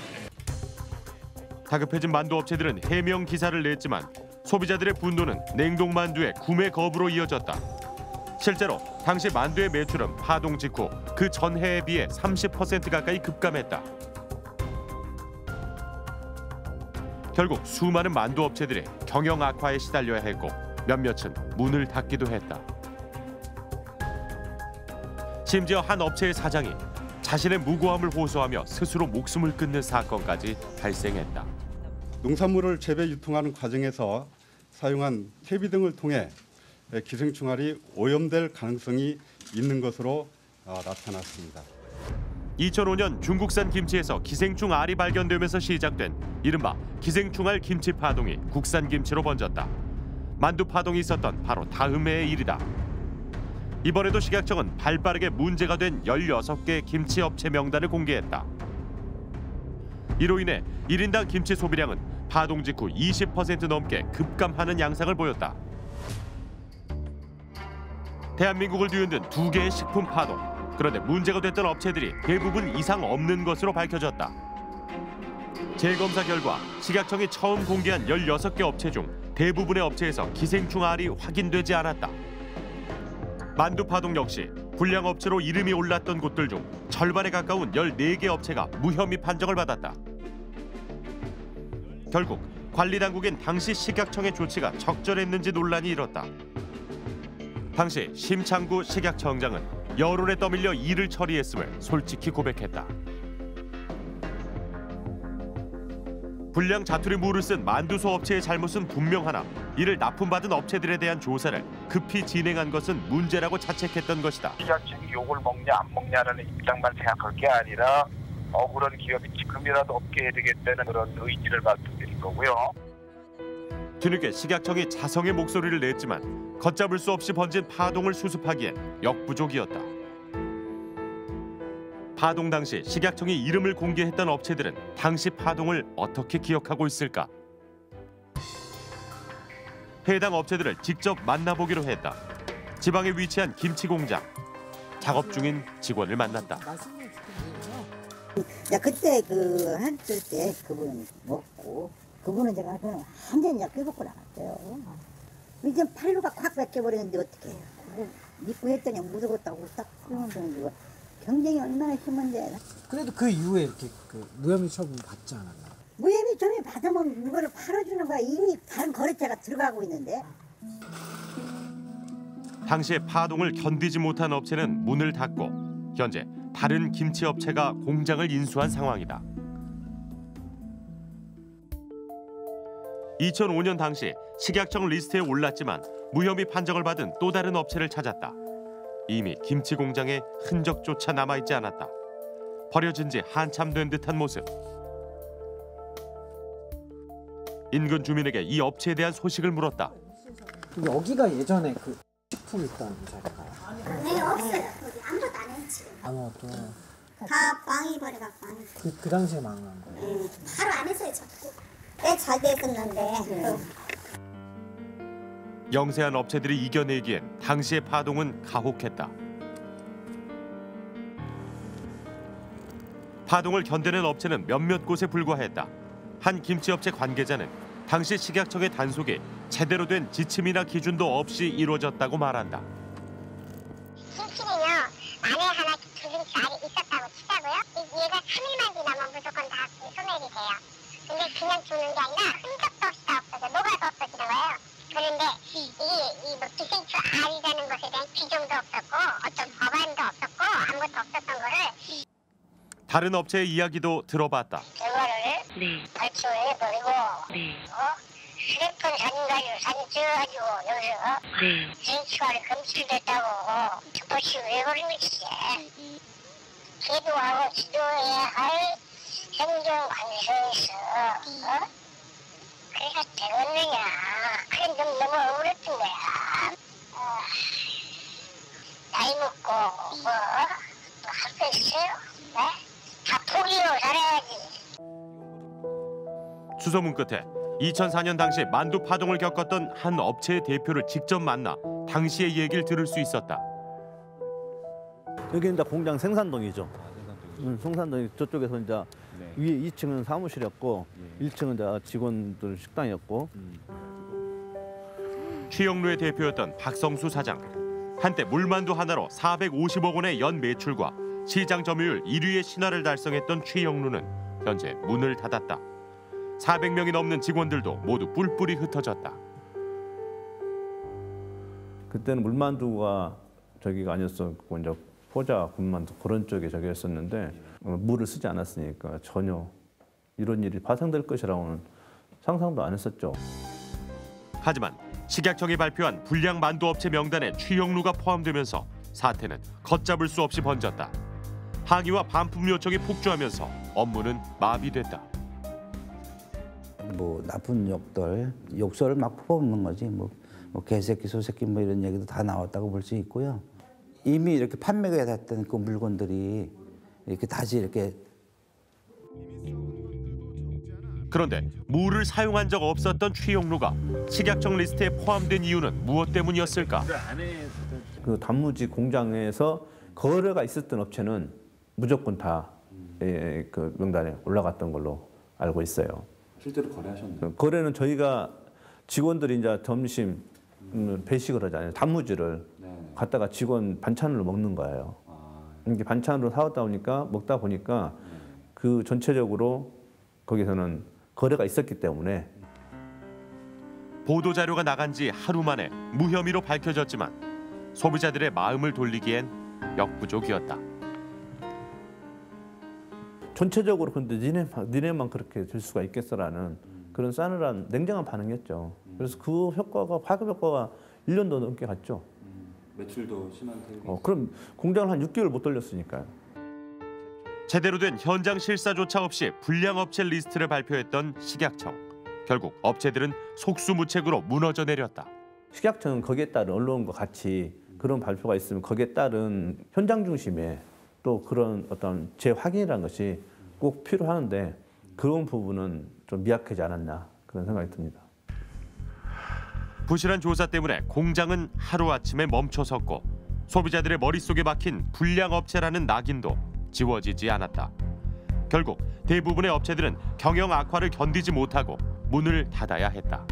다급해진 만두 업체들은 해명 기사를 냈지만 소비자들의 분노는 냉동 만두의 구매 거부로 이어졌다. 실제로 당시 만두의 매출은 파동 직후 그 전해에 비해 삼십 퍼센트 가까이 급감했다. 결국 수많은 만두 업체들이 경영 악화에 시달려야 했고 몇몇은 문을 닫기도 했다. 심지어 한 업체의 사장이 자신의 무고함을 호소하며 스스로 목숨을 끊는 사건까지 발생했다. 농산물을 재배 유통하는 과정에서 사용한 퇴비 등을 통해 기생충알이 오염될 가능성이 있는 것으로 나타났습니다. 이천오 년 중국산 김치에서 기생충 알이 발견되면서 시작된 이른바 기생충알 김치 파동이 국산 김치로 번졌다. 만두 파동이 있었던 바로 다음 해의 일이다. 이번에도 식약청은 발빠르게 문제가 된 열여섯 개 김치 업체 명단을 공개했다. 이로 인해 일 인당 김치 소비량은 파동 직후 이십 퍼센트 넘게 급감하는 양상을 보였다. 대한민국을 뒤흔든 두 개의 식품 파동. 그런데 문제가 됐던 업체들이 대부분 이상 없는 것으로 밝혀졌다. 재검사 결과 식약청이 처음 공개한 열여섯 개 업체 중 대부분의 업체에서 기생충 알이 확인되지 않았다. 만두 파동 역시 불량 업체로 이름이 올랐던 곳들 중 절반에 가까운 열네 개 업체가 무혐의 판정을 받았다. 결국 관리당국엔 당시 식약청의 조치가 적절했는지 논란이 일었다. 당시 심창구 식약청장은 여론에 떠밀려 일을 처리했음을 솔직히 고백했다. 불량 자투리 무를 쓴 만두소 업체의 잘못은 분명하나 이를 납품받은 업체들에 대한 조사를 급히 진행한 것은 문제라고 자책했던 것이다. 식약청이 욕을 먹냐 안 먹냐라는 입장만 생각할 게 아니라 억울한 기업이 지금이라도 없게 해야 되겠다는 그런 의지를 말씀드린 거고요. 뒤늦게 식약청이 자성의 목소리를 냈지만 걷잡을 수 없이 번진 파동을 수습하기엔 역부족이었다. 파동 당시 식약청이 이름을 공개했던 업체들은 당시 파동을 어떻게 기억하고 있을까? 해당 업체들을 직접 만나보기로 했다. 지방에 위치한 김치 공장. 작업 중인 직원을 만났다. 야, 그때 그 했을 때 그분 먹고 그분은 제가 완전히 껴먹고 나갔어요. 이제 팔로가 콱 뺏겨버리는데 어떻게 해요? 믿고 했더니 무서웠다고 딱 그러면 이거 경쟁이 얼마나 심한데. 그래도 그 이후에 이렇게 그 무혐의 처분 받지 않았나? 무혐의 처분 받으면 이거를 팔아주는 거야. 이미 다른 거래처가 들어가고 있는데. 당시에 파동을 견디지 못한 업체는 문을 닫고 현재 다른 김치 업체가 공장을 인수한 상황이다. 이천오 년 당시 식약청 리스트에 올랐지만 무혐의 판정을 받은 또 다른 업체를 찾았다. 이미 김치 공장에 흔적조차 남아있지 않았다. 버려진 지 한참 된 듯한 모습. 인근 주민에게 이 업체에 대한 소식을 물었다. 여기가 예전에 그 식품 있던 자리가요? 네, 없어요. 아무것도 안 했지. 아무것도. 다 망이 버려갖고 안 했어요. 그, 그 당시에 망한 거예요? 네, 바로 안 했어요, 저도. 꽤 잘 됐었는데. 네. 영세한 업체들이 이겨내기엔 당시의 파동은 가혹했다. 파동을 견뎌낸 업체는 몇몇 곳에 불과했다. 한 김치업체 관계자는 당시 식약청의 단속이 제대로 된 지침이나 기준도 없이 이루어졌다고 말한다. 김치는요, 만에 하나 두 김치 알이 있었다고 치자고요. 얘가 삼 일만 지나면 무조건 다 소멸이 돼요. 근데 그냥 주는 게 아니라 흔적도 없이 다 없어져, 녹아서 없어지는 거예요. 그런데 이, 이 뭐 기생충 알이라는 것에 대한 규정도 없었고 어떤 법안도 없었고 아무것도 없었던 거를 다른 업체의 이야기도 들어봤다. 결과를 네. 발표해버리고 네. 어? 휴대폰 사진가지고 사진 찍어가지고 여기서 네. 기생충알이 검출됐다고 특보시 왜 버린 거지? 제도하고 지도해야 할 행정관서에서 어? 그래가 되겠느냐. 그래 좀 너무 억울했던 거야. 어, 나이 먹고 뭐 할 거 있어요? 네? 다 포기하고 살아야지. 수소문 끝에 이천사 년 당시 만두 파동을 겪었던 한 업체의 대표를 직접 만나 당시의 얘기를 들을 수 있었다. 여기는 이제 공장 생산동이죠. 음, 생산동이 저쪽에서 이제 네. 위에 이 층은 사무실이었고 예. 일 층은 이제 직원들 식당이었고. 음. 취영루의 대표였던 박성수 사장. 한때 물만두 하나로 사백오십억 원의 연 매출과 시장 점유율 일 위의 신화를 달성했던 취영루는 현재 문을 닫았다. 사백 명이 넘는 직원들도 모두 뿔뿔이 흩어졌다. 그때는 물만두가 저기가 아니었었고 이제 포자, 군만두 그런 쪽에 저기였었는데 물을 쓰지 않았으니까 전혀 이런 일이 발생될 것이라고는 상상도 안 했었죠. 하지만 식약청이 발표한 불량 만두업체 명단에 취영루가 포함되면서 사태는 걷잡을 수 없이 번졌다. 항의와 반품 요청이 폭주하면서 업무는 마비됐다. 뭐 나쁜 욕들, 욕설을 막 퍼붓는 거지. 뭐, 뭐 개새끼, 소새끼 뭐 이런 얘기도 다 나왔다고 볼 수 있고요. 이미 이렇게 판매가 됐던 그 물건들이 이렇게 다시 이렇게. 그런데 물을 사용한 적 없었던 취영루가 식약청 리스트에 포함된 이유는 무엇 때문이었을까? 그 단무지 공장에서 거래가 있었던 업체는 무조건 다 그 명단에 올라갔던 걸로 알고 있어요. 실제로 거래하셨나요? 거래는 저희가 직원들이 이제 점심 배식을 하잖아요. 단무지를 네. 갖다가 직원 반찬으로 먹는 거예요. 아. 이게 반찬으로 사왔다 보니까 먹다 보니까 네. 그 전체적으로 거기서는 거래가 있었기 때문에. 보도자료가 나간 지 하루 만에 무혐의로 밝혀졌지만 소비자들의 마음을 돌리기엔 역부족이었다. 전체적으로 근데 니네, 니네만 그렇게 될 수가 있겠어라는 그런 싸늘한 냉정한 반응이었죠. 그래서 그 효과가 파급 효과가 일 년도 넘게 갔죠. 매출도 심한 세력이. 어, 그럼 공장을 한 육 개월 못 돌렸으니까요. 제대로 된 현장 실사조차 없이 불량 업체 리스트를 발표했던 식약청. 결국 업체들은 속수무책으로 무너져 내렸다. 식약청은 거기에 따른 언론과 같이 그런 발표가 있으면 거기에 따른 현장 중심의 또 그런 어떤 재확인이라는 것이 꼭 필요하는데 그런 부분은 좀 미약하지 않았나 그런 생각이 듭니다. 부실한 조사 때문에 공장은 하루아침에 멈춰섰고 소비자들의 머릿속에 박힌 불량 업체라는 낙인도 지워지지 않았다. 결국 대부분의 업체들은 경영 악화를 견디지 못하고 문을 닫아야 했다.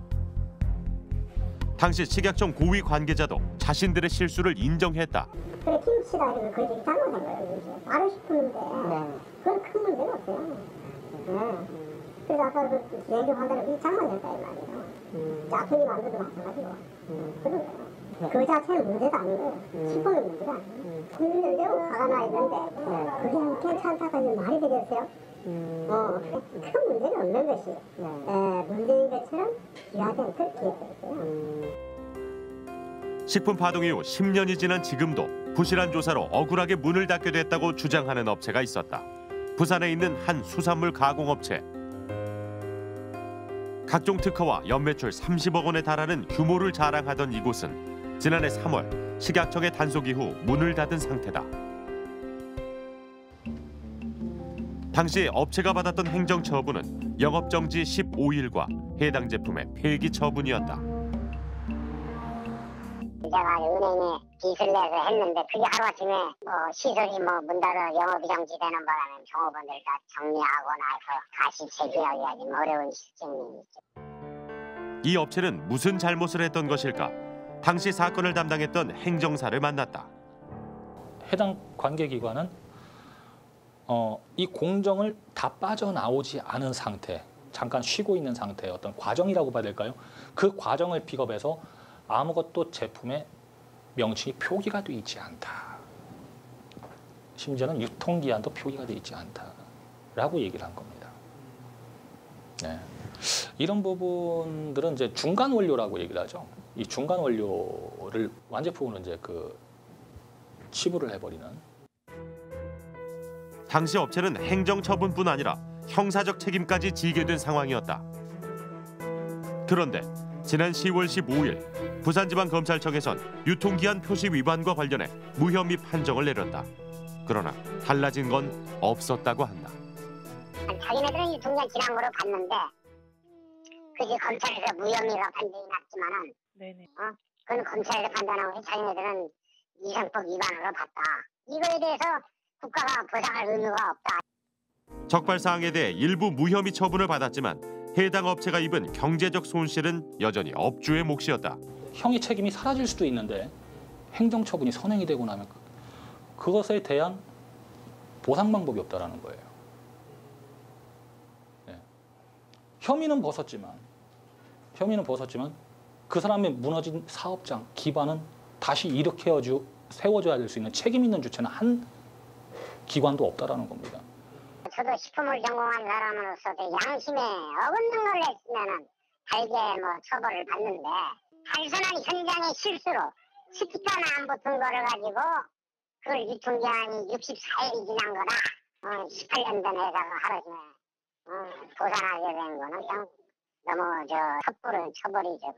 당시 식약청 고위 관계자도 자신들의 실수를 인정했다. 그래 김치가 이거 거의 잘못한 거예요. 바로 싶었는데 그건 큰 문제는 없어요. 네. 그래서 아까 그 내기 판단은 잘못했다 이 말이에요. 음. 자편이 만들도 마찬가지고 그런 거예요. 그 자체는 문제도 아니고 시포는 문제가 아니에요. 그런데 매우 화가 나 있는데 그게 괜찮다고 말이 되겠어요? 음. 어, 큰 문제는 없는 것이 네. 에, 문제인 것처럼 기하된 그렇게 있어요. 음. 식품 파동 이후 십 년이 지난 지금도 부실한 조사로 억울하게 문을 닫게 됐다고 주장하는 업체가 있었다. 부산에 있는 한 수산물 가공업체. 각종 특허와 연매출 삼십억 원에 달하는 규모를 자랑하던 이곳은 지난해 삼월 식약청의 단속 이후 문을 닫은 상태다. 당시 업체가 받았던 행정처분은 영업정지 십오 일과 해당 제품의 폐기 처분이었다. 제가 은행에 빚을 내서 했는데 그게 하루아침에 뭐 시설이 뭐 문 닫아 영업이 정지되는 바람에 종업원들 다 정리하거나 해서 다시 재계약해야지 뭐 어려운 실정이죠. 이 업체는 무슨 잘못을 했던 것일까? 당시 사건을 담당했던 행정사를 만났다. 해당 관계기관은 어, 이 공정을 다 빠져나오지 않은 상태, 잠깐 쉬고 있는 상태의 어떤 과정이라고 봐야 될까요? 그 과정을 픽업해서 아무것도 제품의 명칭이 표기가 돼 있지 않다. 심지어는 유통기한도 표기가 돼 있지 않다라고 얘기를 한 겁니다. 네. 이런 부분들은 이제 중간 원료라고 얘기를 하죠. 이 중간 원료를 완제품으로 이제 그 치부를 해버리는. 당시 업체는 행정처분뿐 아니라 형사적 책임까지 지게 된 상황이었다. 그런데 지난 시월 십오일 부산지방검찰청에선 유통기한 표시 위반과 관련해 무혐의 판정을 내렸다. 그러나 달라진 건 없었다고 한다. 자기네들은 유통기한 지난 거로 봤는데 그게 검찰에서 무혐의가 판정이 났지만은 네네. 어? 그건 검찰에서 판단하고 자기네들은 위생법 위반으로 봤다. 이거에 대해서 국가가 보장할 의무가 없다. 적발 사항에 대해 일부 무혐의 처분을 받았지만 해당 업체가 입은 경제적 손실은 여전히 업주의 몫이었다. 형의 책임이 사라질 수도 있는데 행정처분이 선행이 되고 나면 그것에 대한 보상 방법이 없다라는 거예요. 네. 혐의는 벗었지만 혐의는 벗었지만 그 사람의 무너진 사업장 기반은 다시 일으켜주 세워줘야 될 수 있는 책임 있는 주체는 한 기관도 없다라는 겁니다. 저도 식품을 전공한 사람으로서 양심에 어긋는 걸 했으면은 달게 뭐 처벌을 받는데 단순한 현장의 실수로 스티커나 안 붙은 거를 가지고 그걸 유통기한이 육십사 일이 지난 거다. 어, 십팔 년 된 회사가 하루 종일 어, 도산하게 된 거는 그냥 너무 저 섣부른 처벌이죠.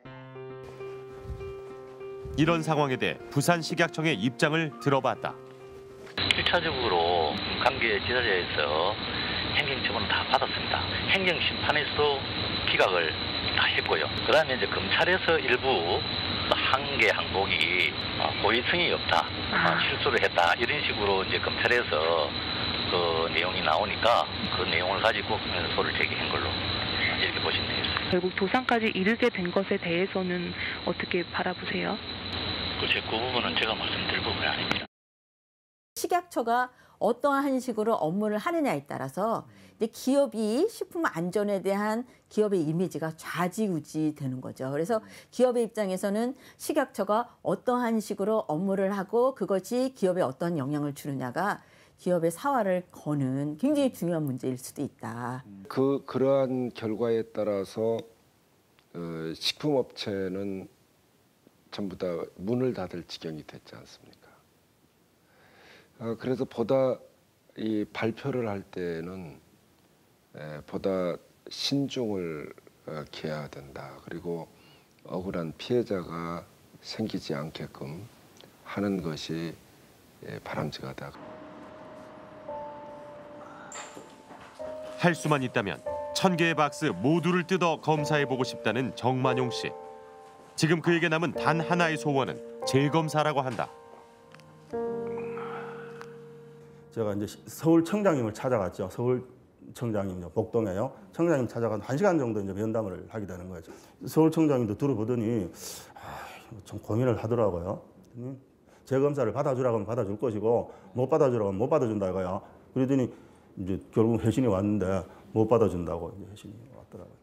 이런 상황에 대해 부산식약청의 입장을 들어봤다. 일차적으로 관계 지자체에서 행정처분을 다 받았습니다. 행정심판에서도 기각을 다 했고요. 그 다음에 이제 검찰에서 일부 한계 항목이 고의성이 없다, 아. 실수를 했다 이런 식으로 이제 검찰에서 그 내용이 나오니까 그 내용을 가지고 소를 제기한 걸로 이렇게 보시면 되겠습니다. 결국 도산까지 이르게 된 것에 대해서는 어떻게 바라보세요? 글쎄 그 부분은 제가 말씀드릴 부분이 아닙니다. 식약처가 어떠한 식으로 업무를 하느냐에 따라서 이제 기업이 식품 안전에 대한 기업의 이미지가 좌지우지 되는 거죠. 그래서 기업의 입장에서는 식약처가 어떠한 식으로 업무를 하고 그것이 기업에 어떤 영향을 주느냐가 기업의 사활을 거는 굉장히 중요한 문제일 수도 있다. 그 그러한 결과에 따라서 어, 식품업체는 전부 다 문을 닫을 지경이 됐지 않습니까? 어, 그래서 보다 이 발표를 할 때는 에, 보다 신중을 어, 기해야 된다. 그리고 억울한 피해자가 생기지 않게끔 하는 것이 예, 바람직하다. 할 수만 있다면 천 개의 박스 모두를 뜯어 검사해보고 싶다는 정만용 씨. 지금 그에게 남은 단 하나의 소원은 재검사라고 한다. 제가 이제 서울 청장님을 찾아갔죠. 서울 청장님요, 복동에요. 청장님 찾아가서 한 시간 정도 이제 면담을 하게 되는 거죠. 서울 청장님도 들어보더니 아, 좀 고민을 하더라고요. 재검사를 받아주라고 하면 받아줄 것이고 못 받아주라고 하면 못 받아준다 이거요. 그러더니 이제 결국 회신이 왔는데 못 받아준다고 이제 회신이 왔더라고요.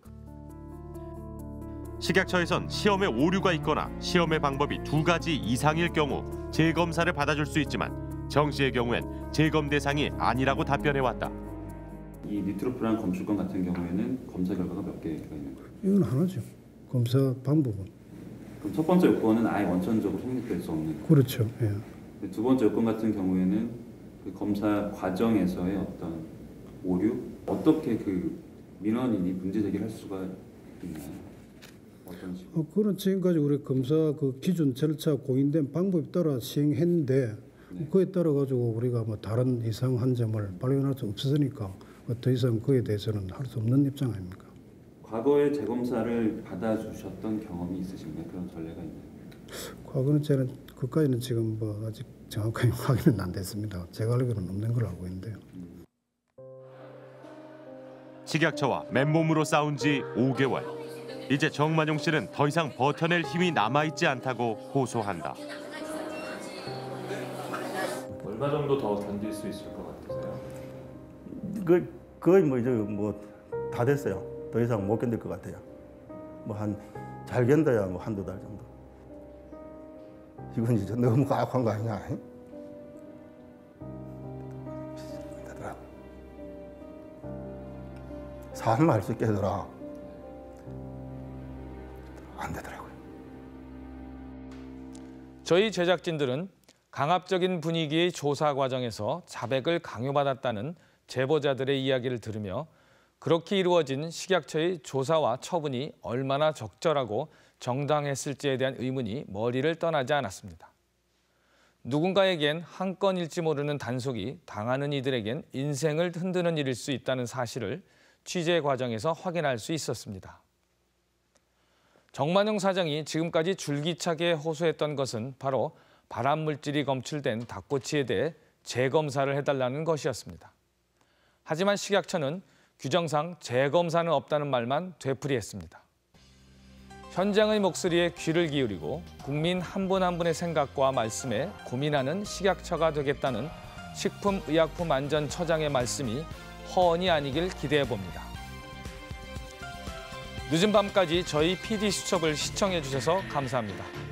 식약처에선 시험에 오류가 있거나 시험의 방법이 두 가지 이상일 경우 재검사를 받아줄 수 있지만 정 씨의 경우엔 재검 대상이 아니라고 답변해왔다. 이 니트로프란 검출권 같은 경우에는 검사 결과가 몇 개가 있는 거예요? 이건 하나죠. 검사 방법은. 그럼 첫 번째 요건은 아예 원천적으로 성립될 수 없는 거예요? 그렇죠. 예. 두 번째 요건 같은 경우에는 그 검사 과정에서의 어떤 오류, 어떻게 그 민원인이 문제 제기를 할 수가 있나요? 어떤 식으로? 어, 그건 지금까지 우리 검사 그 기준 절차 공인된 방법에 따라 시행했는데 네. 그에 따라 가지고 우리가 뭐 다른 이상한 점을 발견할 수 없었으니까 더 이상 그에 대해서는 할 수 없는 입장 아닙니까? 과거에 재검사를 받아주셨던 경험이 있으신가요? 그런 전례가 있나요? 과거는 저는 그까지는 지금 뭐 아직 정확하게 확인은 안 됐습니다. 제가 알기로는 없는 걸로 알고 있는데요. 식약처와 맨몸으로 싸운 지 오 개월. 이제 정만용 씨는 더 이상 버텨낼 힘이 남아있지 않다고 호소한다. 얼마 정도 더 견딜 수 있을 것 같으세요? 그 거의 뭐 이제 뭐 다 됐어요. 더 이상 못 견딜 것 같아요. 뭐 한 잘 견뎌야 뭐 한두 달 정도. 이건 진짜 너무 가혹한 거 아니냐? 되더라. 사람 할 수 있게 되더라. 안 되더라고요. 저희 제작진들은 강압적인 분위기의 조사 과정에서 자백을 강요받았다는 제보자들의 이야기를 들으며 그렇게 이루어진 식약처의 조사와 처분이 얼마나 적절하고 정당했을지에 대한 의문이 머리를 떠나지 않았습니다. 누군가에겐 한 건일지 모르는 단속이 당하는 이들에겐 인생을 흔드는 일일 수 있다는 사실을 취재 과정에서 확인할 수 있었습니다. 정만용 사장이 지금까지 줄기차게 호소했던 것은 바로 발암물질이 검출된 닭꼬치에 대해 재검사를 해달라는 것이었습니다. 하지만 식약처는 규정상 재검사는 없다는 말만 되풀이했습니다. 현장의 목소리에 귀를 기울이고 국민 한 분 한 분의 생각과 말씀에 고민하는 식약처가 되겠다는 식품의약품안전처장의 말씀이 허언이 아니길 기대해 봅니다. 늦은 밤까지 저희 피디 수첩을 시청해 주셔서 감사합니다.